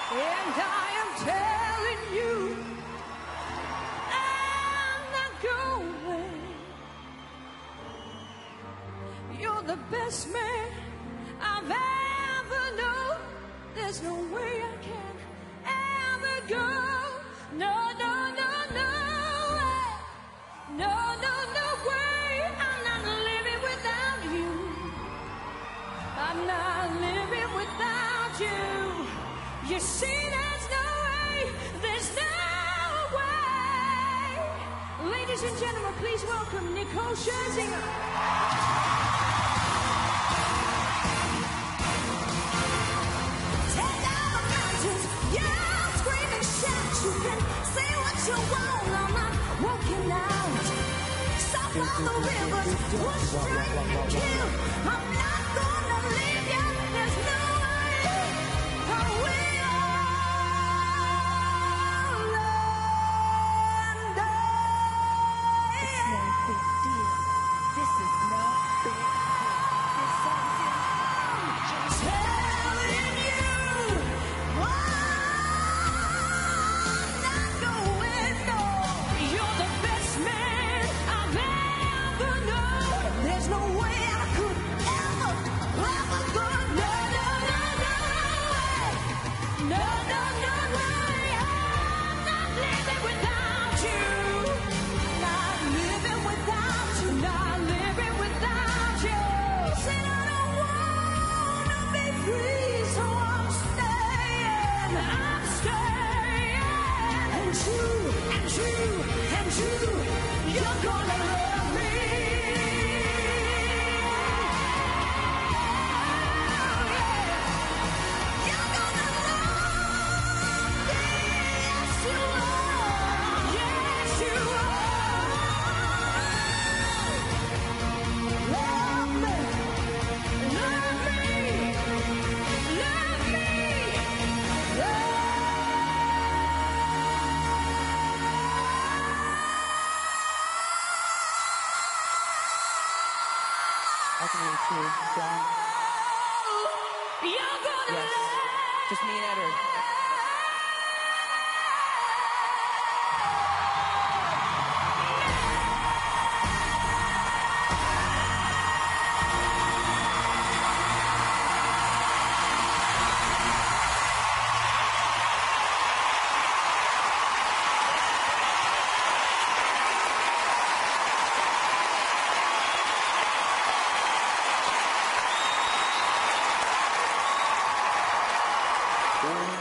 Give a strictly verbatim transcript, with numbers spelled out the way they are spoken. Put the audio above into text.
And I am telling you, I'm not going. You're the best man I've ever known. There's no way I can ever go. No, no, no, no way. No, no, no way. I'm not living without you. I'm not living without you. You see, there's no way. There's no way. Ladies and gentlemen, please welcome Nicole Scherzinger. You can say what you want, I'm not walking out. Stop all the rivers, push through and kill. I'm not gonna leave you, there's no way. I will die. It's no big deal. This is no big deal. This song's in. Just telling you why. John? You're gonna yes. Just me and Edward. Boom.